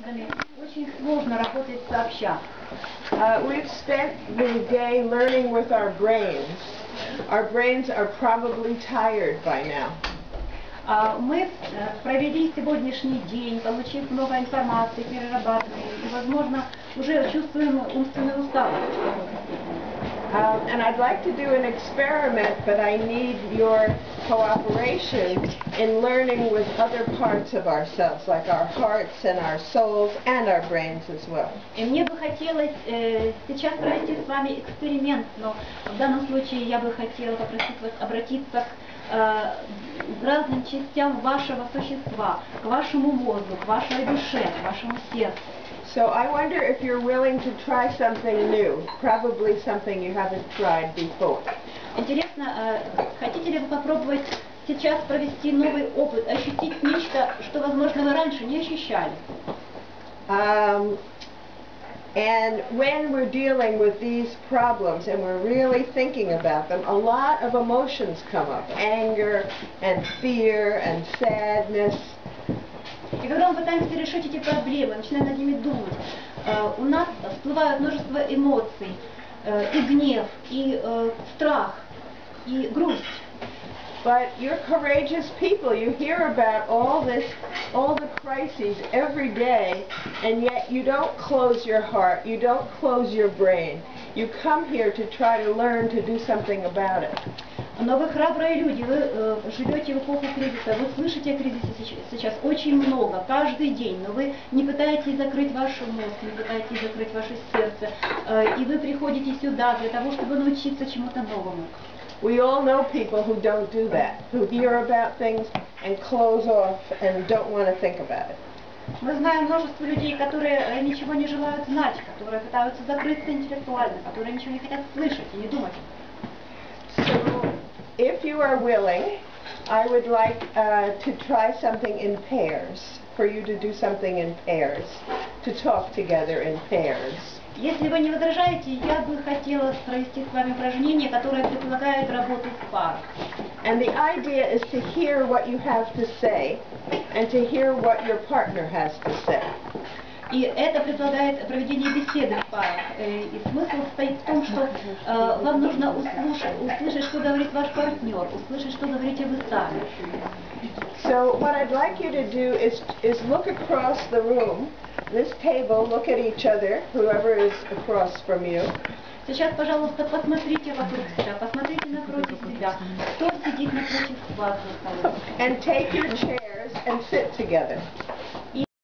партнерами очень сложно работать сообща. We've spent the day learning with our brains. Our brains are probably tired by now. Мы провели сегодняшний день, получив много информации, перерабатываем, и, возможно, уже чувствуем умственную усталость. And I'd like to do an experiment, but I need your cooperation in learning with other parts of ourselves, like our hearts and our souls and our brains as well. И мне бы хотелось сейчас провести с вами эксперимент, но в данном случае я бы хотела попросить вас обратиться к разным частям вашего существа, к вашему мозгу, к вашей душе, к вашему сердцу. So I wonder if you're willing to try something new, probably something you haven't tried before. Интересно, хотите ли вы попробовать сейчас провести новый опыт, ощутить нечто, что, возможно, вы раньше не ощущали? And when we're dealing with these problems and we're really thinking about them, a lot of emotions come up. Anger and fear and sadness. И когда мы пытаемся решить эти проблемы, начинаем над ними думать, у нас всплывает множество эмоций, и гнев, и страх, и грусть. But you're courageous people. You hear about all the crises every day, and yet you don't close your heart, you don't close your brain. You come here to try to learn to do something about it. Но вы храбрые люди, вы живете в эпоху кризиса, вы слышите о кризисе сейчас очень много, каждый день, но вы не пытаетесь закрыть ваш мозг, не пытаетесь закрыть ваше сердце, и вы приходите сюда для того, чтобы научиться чему-то новому. We all know people who don't do that, who hear about things and close off and don't want to think about it. Мы знаем множество людей, которые ничего не желают знать, которые пытаются закрыться интеллектуально, которые ничего не хотят слышать и не думать. So, if you are willing, I would like to try something in pairs, for you to do something in pairs, to talk together in pairs. Если вы не возражаете, я бы хотела провести с вами упражнение, которое предполагает работу в парах. And the idea is to hear what you have to say and to hear what your partner has to say. И это предполагает проведение беседы в парах. И смысл состоит в том, что вам нужно услышать, что говорит ваш партнер, услышать, что говорите вы сами. So what I'd like you to do is look across the room, this table, look at each other, whoever is across from you. Сейчас, пожалуйста, посмотрите вокруг себя, посмотрите напротив себя, кто сидит напротив вас за столом. And take your chairs and sit together.